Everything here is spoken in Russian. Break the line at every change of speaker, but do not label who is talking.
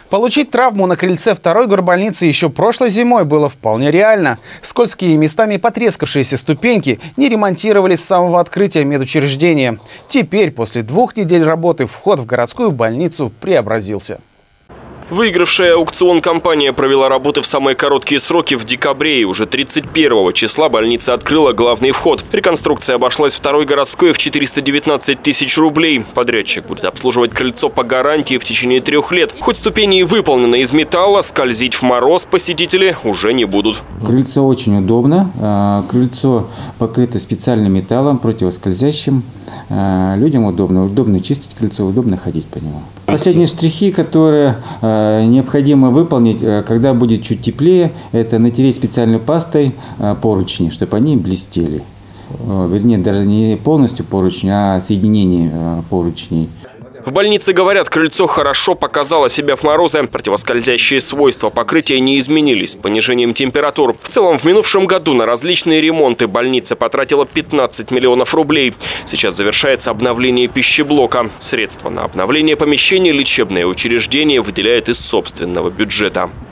Получить травму на крыльце второй горбольницы еще прошлой зимой было вполне реально. Скользкие и местами потрескавшиеся ступеньки не ремонтировались с самого открытия медучреждения. Теперь, после 2 недель работы, вход в городскую больницу преобразился.
Выигравшая аукцион компания провела работы в самые короткие сроки в декабре. И уже 31 числа больница открыла главный вход. Реконструкция обошлась второй городской в 419 тысяч рублей. Подрядчик будет обслуживать крыльцо по гарантии в течение 3 лет. Хоть ступени и выполнены из металла, скользить в мороз посетители уже не будут.
Крыльцо очень удобно. Крыльцо покрыто специальным металлом, противоскользящим. Людям удобно чистить крыльцо, удобно ходить по нему. Последние штрихи, которые необходимо выполнить, когда будет чуть теплее, это натереть специальной пастой поручни, чтобы они блестели. Вернее, даже не полностью поручни, а соединение поручней.
В больнице говорят, крыльцо хорошо показало себя в морозы. Противоскользящие свойства покрытия не изменились с понижением температур. В целом, в минувшем году на различные ремонты больница потратила 15 миллионов рублей. Сейчас завершается обновление пищеблока. Средства на обновление помещений лечебное учреждение выделяет из собственного бюджета.